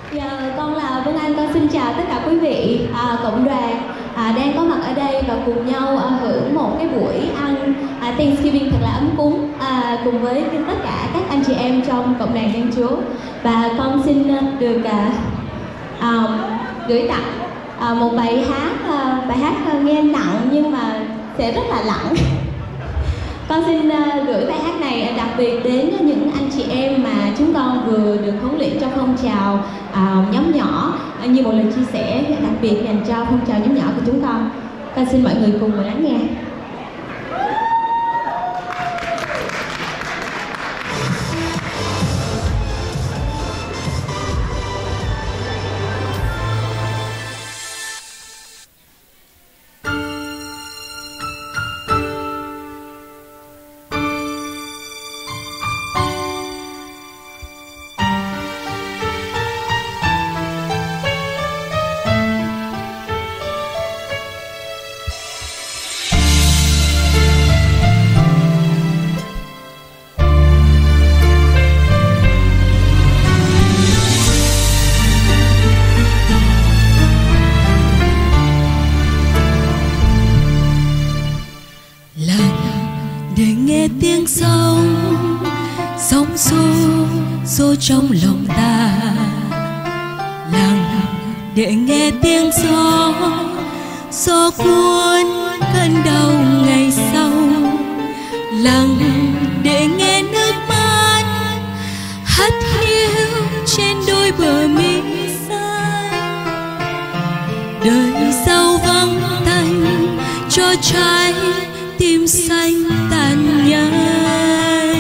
Dạ, con là Vân Anh, con xin chào tất cả quý vị cộng đoàn đang có mặt ở đây và cùng nhau hưởng một cái buổi ăn Thanksgiving thật là ấm cúng cùng với tất cả các anh chị em trong cộng đoàn Thiên Chúa. Và con xin được gửi tặng một bài hát nghe nặng nhưng mà sẽ rất là lặng. Con xin gửi bài hát này đặc biệt đến những anh chị em mà chúng con vừa được huấn luyện trong phong trào nhóm nhỏ, như một lời chia sẻ đặc biệt dành cho phong trào nhóm nhỏ của chúng con. Con xin mọi người cùng lắng nghe. Tiếng sóng xô trong lòng ta, lặng để nghe tiếng gió cuốn cơn đau ngày sau, lặng để nghe nước mắt hắt hiu trên đôi bờ mi xanh. Đời sau vắng tanh cho trái tim xanh tàn nhẫn.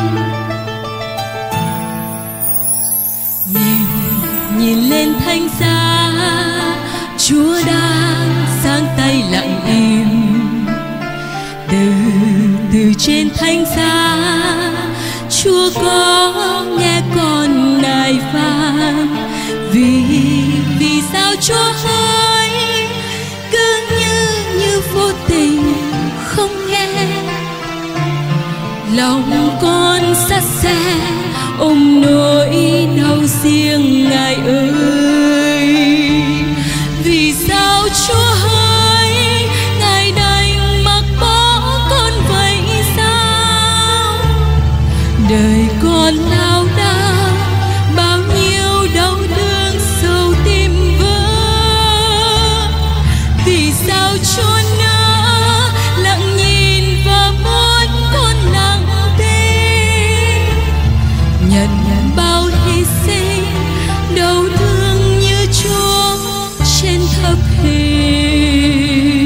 Nhìn lên thánh giá, Chúa đang giang tay lặng im. Từ trên thánh giá, Chúa có nghe con nài van. Vì sao Chúa hỡi cứ như vô tình không nghe, lòng con sắt xe ôm nỗi đau riêng Ngài ơi. Vì sao Chúa hỡi Ngài đành mặc bỏ con vậy sao? Đời con lao đao bao nhiêu đau thương sâu tim vỡ. Vì sao Chúa nỡ lặng nhìn và muốn con lặng tin, nhận bao hy sinh đau thương như Chúa trên thập hình.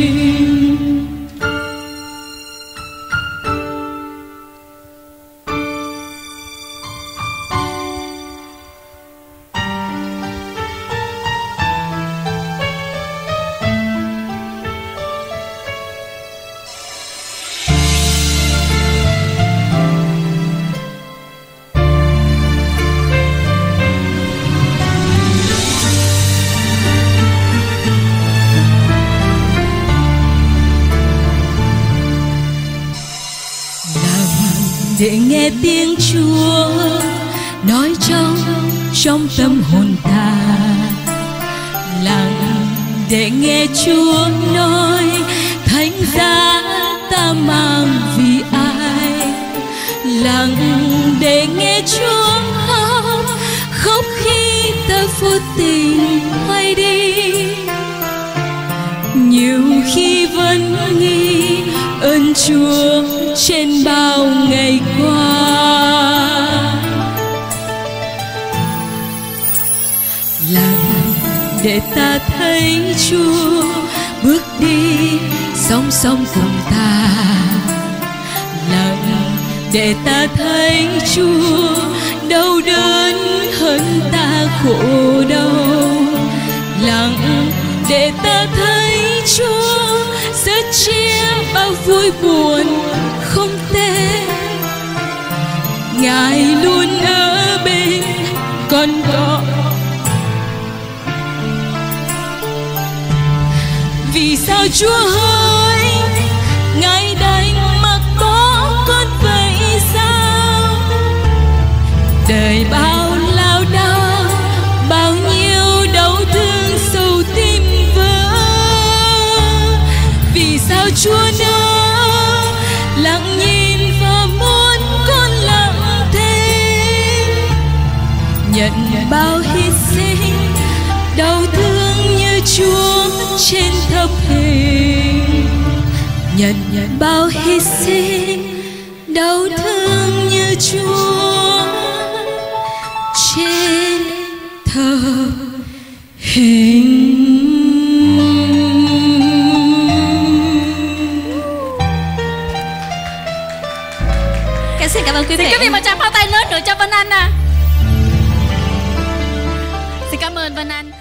Để nghe tiếng Chúa nói trong tâm hồn ta, lặng để nghe Chúa nói thánh giá ta mang vì ai, lặng để nghe Chúa khóc khi ta vô tình quay đi. Nhiều khi vẫn nghĩ ơn Chúa trên bao ngày qua, lặng để ta thấy Chúa bước đi song song cùng ta, lặng để ta thấy Chúa đau đớn hơn ta khổ đau, lặng để ta thấy Chúa sẻ chia bao vui buồn không tên. Ngài luôn ở bên con đó. Vì sao Chúa hỡi Ngài đành mặc bỏ con vậy sao? Đời bao lao đao bao nhiêu nhận bao hy sinh, đau thương như Chúa trên thập hình. Nhận bao hy sinh, đau thương như Chúa trên thập hình. Xin cảm ơn quý vị. Xin quý vị một tràng pháo tay lớn nữa cho Vân Anh. Xin cảm ơn Vân Anh.